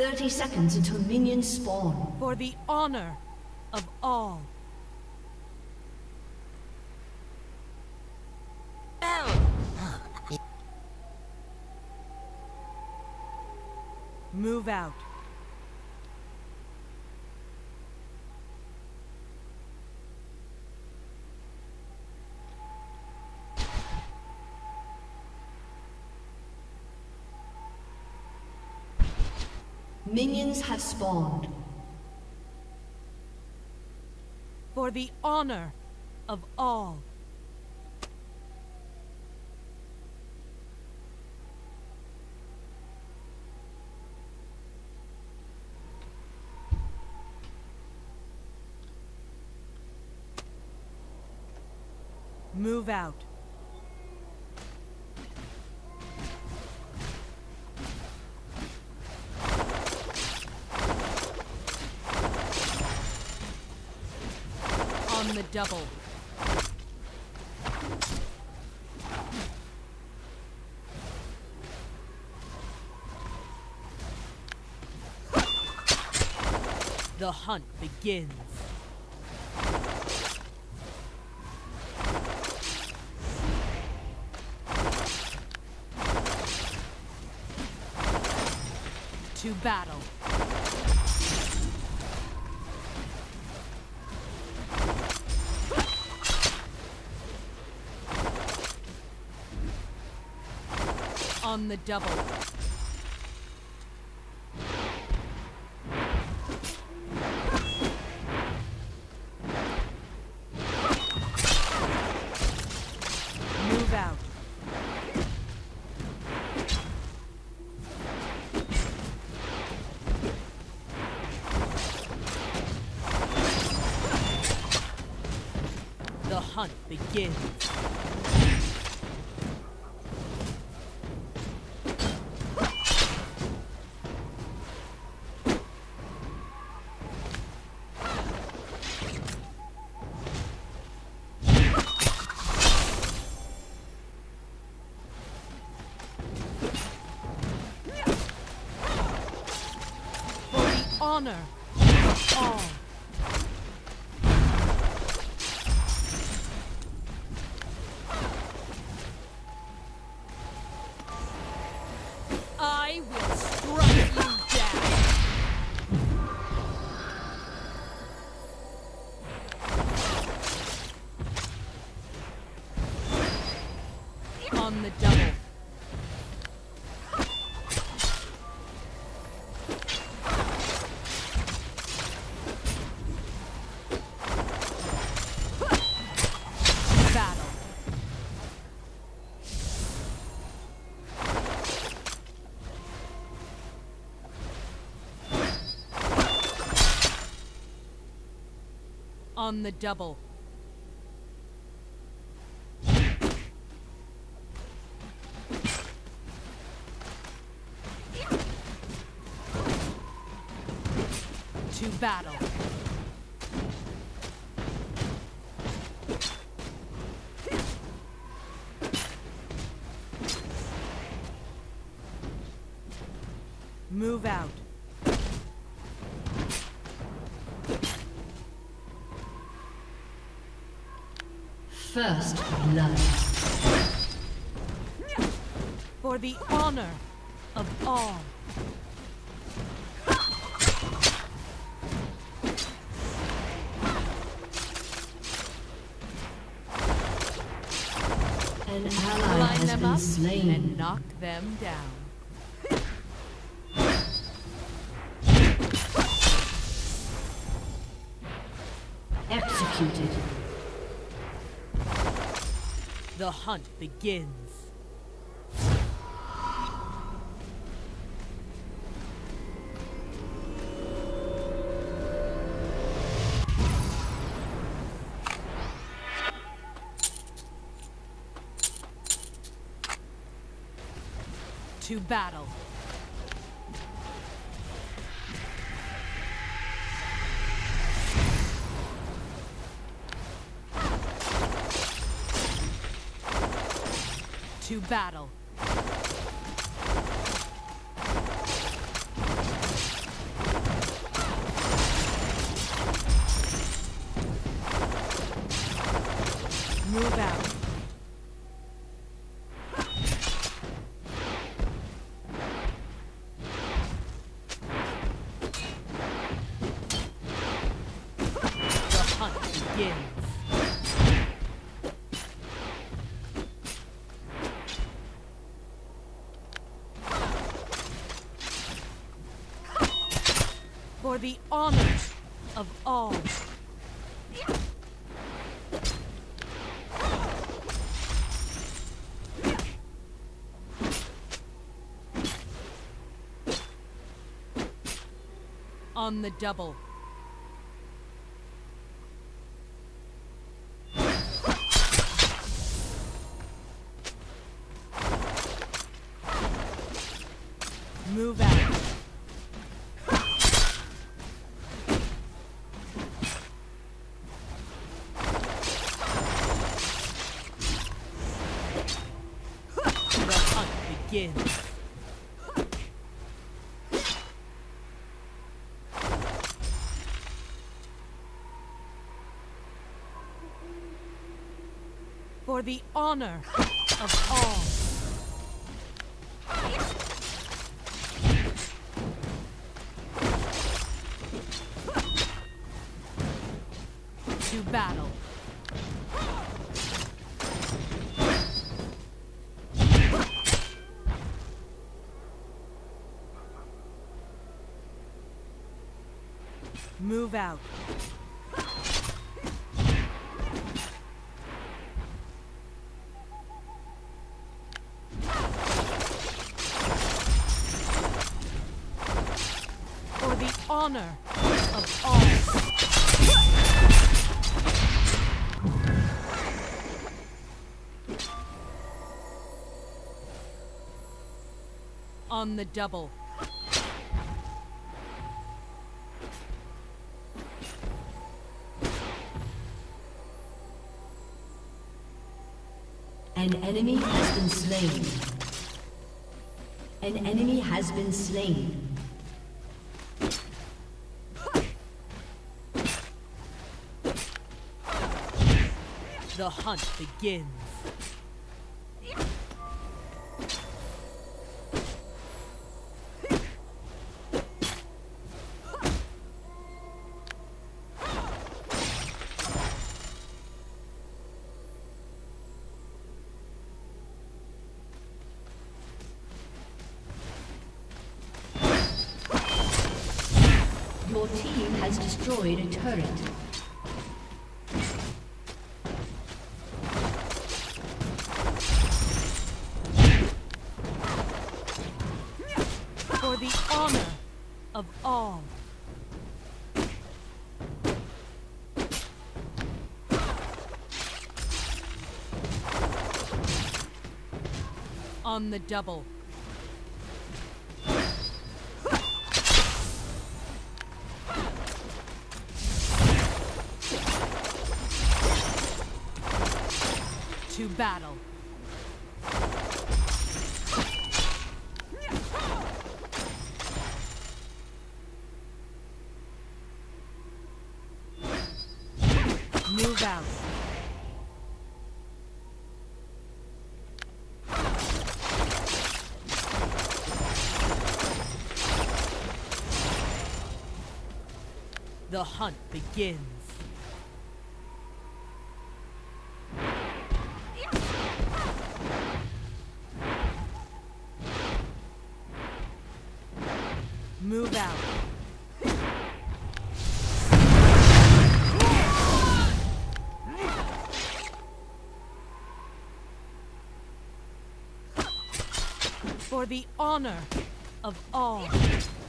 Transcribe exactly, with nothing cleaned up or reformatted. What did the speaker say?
thirty seconds until minions spawn. For the honor of all. Move out. Minions have spawned. For the honor of all. Move out. On the double. The hunt begins. To battle. On the double. Move out. The hunt begins. Honor of all. I will strike you down. On the double. On the double. To battle. Move out. First blood. For the honor of all. An ally Line has them been up slain. And knock them down. Executed. The hunt begins. To battle. To battle. begins. For the honor of all. On the double. Move out. The hunt begins. For the honor of all. To battle. Move out. For the honor of all. On the double. An enemy has been slain. An enemy has been slain. The hunt begins. Your team has destroyed a turret. For the honor of all. On the double. To battle. Move out. The hunt begins. Move out. For the honor of all.